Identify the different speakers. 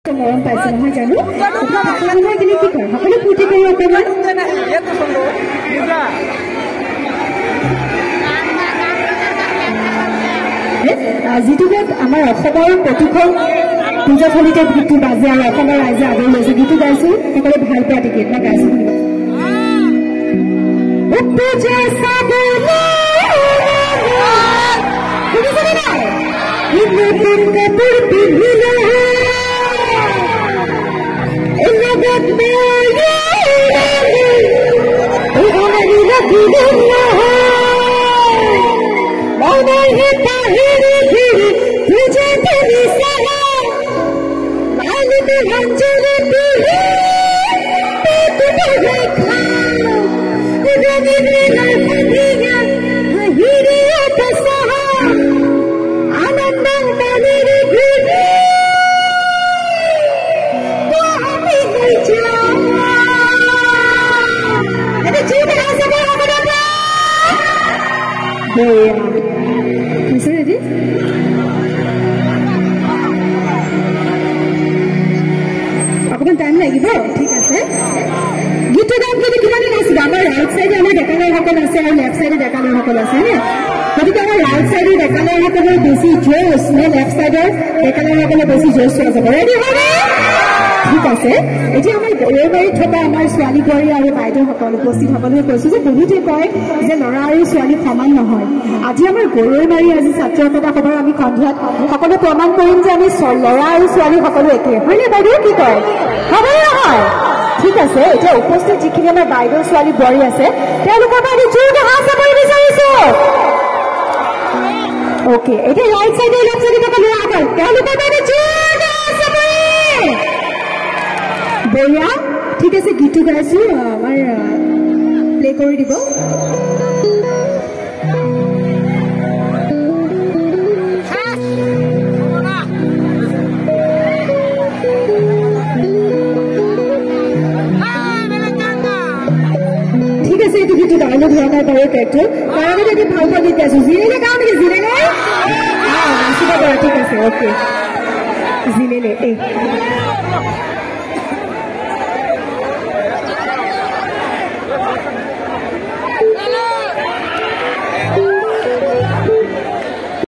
Speaker 1: মৰম পাইছে নহয় জানো আপোনাৰ বাকলা নহয় কিনে কি কৰে সকলো ফূৰ্তি কৰি অকণমান যিটো গাত আমাৰ অসমৰ প্ৰতিখন পূজাথলীতে গীতটো বাজে আৰু অসমৰ ৰাইজে আদৰি লৈছে গীতটো গাইছো সকলোৱে ভাল পোৱা টিকেট মই গাইছো অকমান টাইম লাগিব ঠিক আছে গীতটো গান যদি কিমানে নাচিব আমাৰ ৰাইট চাইডে আমাৰ ডেকালৰসকল আছে আৰু লেফ্ট চাইডে ডেকালৰসকল আছে নে গতিকে আমাৰ ৰাইট চাইডে ডেকালৰসকলৰ বেছি জোচ নে লেফ্ট চাইডৰ ডেকালৰসকলৰ বেছি জোচ চোৱা যাব ৰেডি হ'বনে ঠিক আছে এতিয়া আমাৰ গৰৈমাৰীত থকা আমাৰ ছোৱালী বোৱাৰী আৰু বাইদেউসকল উপস্থিত সকলোৱে কৈছো যে বহুতে কয় যে ল'ৰা আৰু ছোৱালী সমান নহয় আজি আমাৰ গৰৈমাৰী আজি ছাত্ৰ একতা সভাৰ আমি সন্ধিয়াত সকলো প্ৰমাণ কৰিম যে আমি ল'ৰা আৰু ছোৱালী সকলো একে হয়নে বাইদেউ কি কয় হবনে নহয় ঠিক আছে এতিয়া উপস্থিত যিখিনি আমাৰ বাইদেউ ছোৱালী বোৱাৰী আছে তেওঁলোকৰ বাবে জোৰকৈ হাত চাপৰি বিচাৰিছো অ'কে এতিয়া ৰাইট চাইডে লেফ্ট চাইডে থকা ল'ৰাসকল তেওঁলোকৰ বাবে জোৰকৈ হাত চাপৰি বঢ়িয়া ঠিক আছে গীতটো গাইছো আমাৰ প্লে কৰি দিব ঠিক আছে এইটো গীতটো গাবলৈ ধৰা নাই বাৰু কেৰেক্টাৰ কাৰণ এটি ভাল পোৱা গীত গাইছো জিৰেলে গাওঁ নেকি জিৰেলে নাচিব পাৰা ঠিক আছে অ'কে জিৰেলে